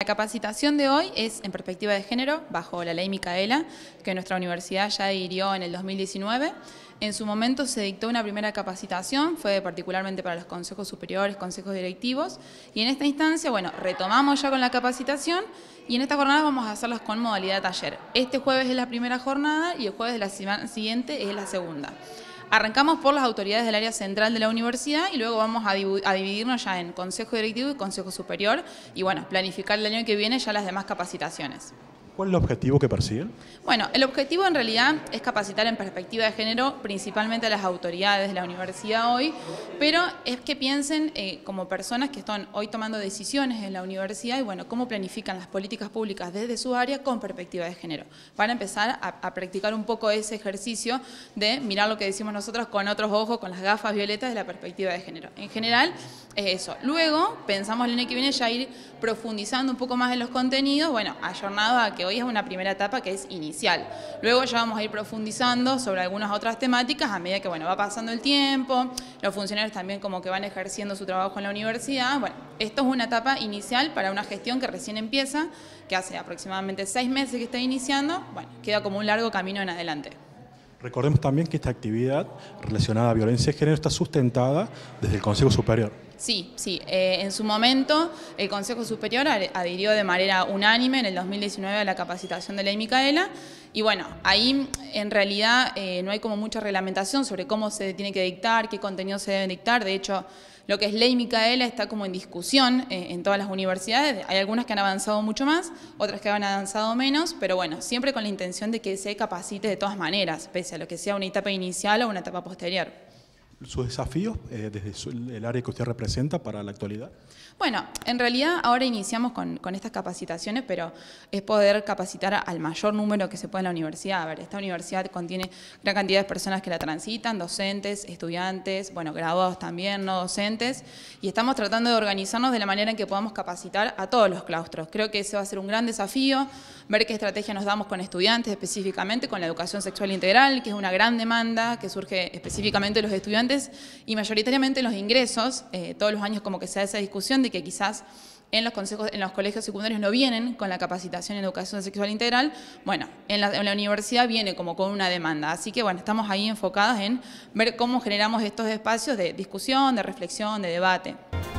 La capacitación de hoy es en perspectiva de género, bajo la ley Micaela, que nuestra universidad ya adhirió en el 2019. En su momento se dictó una primera capacitación, fue particularmente para los consejos superiores, consejos directivos, y en esta instancia, bueno, retomamos ya con la capacitación y en esta jornada vamos a hacerlas con modalidad taller. Este jueves es la primera jornada y el jueves de la semana siguiente es la segunda. Arrancamos por las autoridades del área central de la universidad y luego vamos a dividirnos ya en consejo directivo y consejo superior y bueno, planificar el año que viene ya las demás capacitaciones. ¿Cuál es el objetivo que persiguen? Bueno, el objetivo en realidad es capacitar en perspectiva de género principalmente a las autoridades de la universidad hoy, pero es que piensen como personas que están hoy tomando decisiones en la universidad y bueno, cómo planifican las políticas públicas desde su área con perspectiva de género, para empezar a practicar un poco ese ejercicio de mirar lo que decimos nosotros con otros ojos, con las gafas violetas de la perspectiva de género. En general es eso. Luego pensamos el año que viene ya ir profundizando un poco más en los contenidos, bueno, ayornado a que hoy es una primera etapa que es inicial. Luego ya vamos a ir profundizando sobre algunas otras temáticas a medida que bueno, va pasando el tiempo, los funcionarios también como que van ejerciendo su trabajo en la universidad. Bueno, esto es una etapa inicial para una gestión que recién empieza, que hace aproximadamente 6 meses que está iniciando, bueno, queda como un largo camino en adelante. Recordemos también que esta actividad relacionada a violencia de género está sustentada desde el Consejo Superior. Sí, en su momento el Consejo Superior adhirió de manera unánime en el 2019 a la capacitación de ley Micaela y bueno, ahí en realidad no hay como mucha reglamentación sobre cómo se tiene que dictar, qué contenidos se deben dictar. De hecho, lo que es ley Micaela está como en discusión en todas las universidades. Hay algunas que han avanzado mucho más, otras que han avanzado menos, pero bueno, siempre con la intención de que se capacite de todas maneras, pese a lo que sea una etapa inicial o una etapa posterior. ¿Sus desafíos desde el área que usted representa para la actualidad? Bueno, en realidad ahora iniciamos con estas capacitaciones, pero es poder capacitar al mayor número que se pueda en la universidad. A ver, esta universidad contiene gran cantidad de personas que la transitan, docentes, estudiantes, bueno, graduados también, no docentes, y estamos tratando de organizarnos de la manera en que podamos capacitar a todos los claustros. Creo que ese va a ser un gran desafío, ver qué estrategia nos damos con estudiantes, específicamente con la educación sexual integral, que es una gran demanda que surge específicamente de los estudiantes y mayoritariamente los ingresos. Todos los años como que se da esa discusión de que quizás en los colegios secundarios no vienen con la capacitación en educación sexual integral. Bueno, en la universidad viene como con una demanda. Así que bueno, estamos ahí enfocadas en ver cómo generamos estos espacios de discusión, de reflexión, de debate.